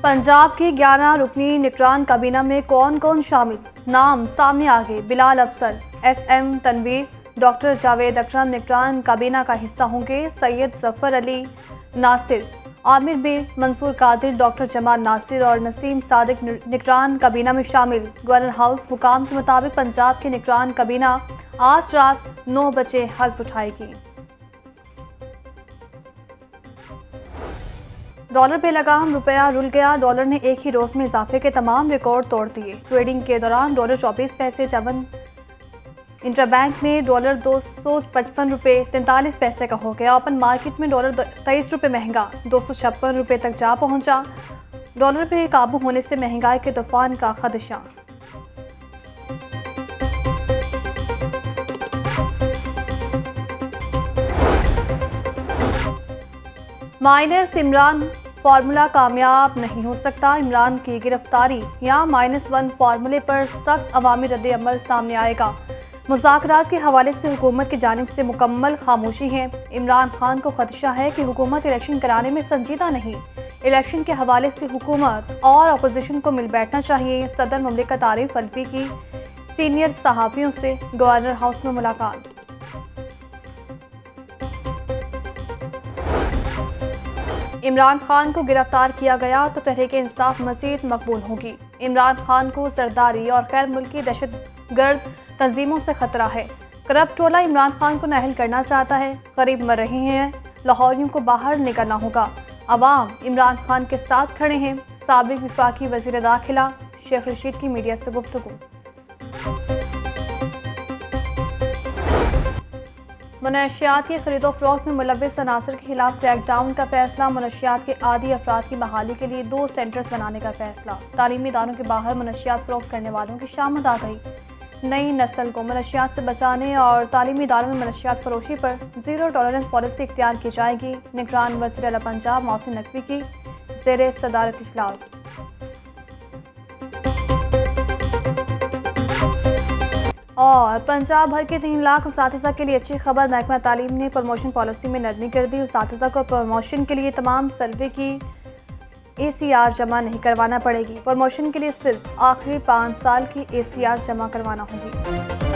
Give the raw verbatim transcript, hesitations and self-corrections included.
पंजाब की ग्यारह रुकनी निगरान काबीना में कौन कौन शामिल? नाम सामने आ गए। Bilal Afzal, S M Tanveer, doctor Javed Akram निगरान काबीना का हिस्सा होंगे। सैयद जफर अली नासिर, आमिर मीर, मंसूर कादिर, डॉक्टर जमाल नासिर और नसीम सादिक निगरान काबीना में शामिल। गवर्नर हाउस हुकाम के मुताबिक पंजाब की निगरान काबीना आज रात नौ बजे हल्फ उठाएगी। डॉलर पे लगाम, रुपया रुल गया। डॉलर ने एक ही रोज में इजाफे के तमाम रिकॉर्ड तोड़ दिए। ट्रेडिंग के दौरान डॉलर चौबीस पैसे चवन इंटरबैंक में डॉलर दो सौ पचपन रुपये तैंतालीस पैसे का हो गया। ओपन मार्केट में डॉलर तेईस रुपये महंगा दो सौ छप्पन रुपये तक जा पहुंचा। डॉलर पे काबू होने से महंगाई के तूफान का खदशा। माइनस इमरान फार्मूला कामयाब नहीं हो सकता। इमरान की गिरफ्तारी या माइनस वन फार्मूले पर सख्त अवामी रद्द अमल सामने आएगा। मुज़ाकरात के हवाले से हुकूमत की जानिब से मुकम्मल खामोशी है। इमरान खान को खदशा है कि हुकूमत इलेक्शन कराने में संजीदा नहीं। इलेक्शन के हवाले से हुकूमत और अपोजिशन को मिल बैठना चाहिए। सदर मुमलिकत आरिफ अलवी की सीनियर सहाफ़ियों से गवर्नर हाउस में मुलाकात। इमरान खान को गिरफ्तार किया गया तो तहरीक इंसाफ मजीद मकबूल होगी। इमरान खान को सरदारी और गैर मुल्की दहशतगर्द तंजीमों से खतरा है। करप्ट टोला इमरान खान को नाअहल करना चाहता है। गरीब मर रहे हैं, लाहौरियों को बाहर निकलना होगा। अवाम इमरान खान के साथ खड़े हैं। साबिक वफाकी वज़ीर दाखिला शेख रशीद की मीडिया से गुफ्तगू। मनशियात की खरीदो फरोख्त में मुलव्विस अनासर के खिलाफ क्रैकडाउन का फैसला। मनशियात के आदी अफराद की बहाली के लिए दो सेंटर्स बनाने का फैसला। तालीमी इदारों के बाहर मनशियात फरोख्त करने वालों की शामत आ गई। नई नस्ल को मनशियात से बचाने और तालीमी इदारों में मनशियात फरोशी पर जीरो टॉलरेंस पॉलिसी इख्तियार की जाएगी। निगरान वज़ीर आला पंजाब मोहसिन नकवी की ज़ेरे सदारत इजलास। और पंजाब भर के तीन लाख उसातिज़ा के लिए अच्छी खबर। महकमा तालीम ने प्रमोशन पॉलिसी में नरमी कर दी। उसातिज़ा को प्रमोशन के लिए तमाम सर्वे की ए सी आर जमा नहीं करवाना पड़ेगी। प्रमोशन के लिए सिर्फ आखिरी पाँच साल की ए सी आर जमा करवाना होगी।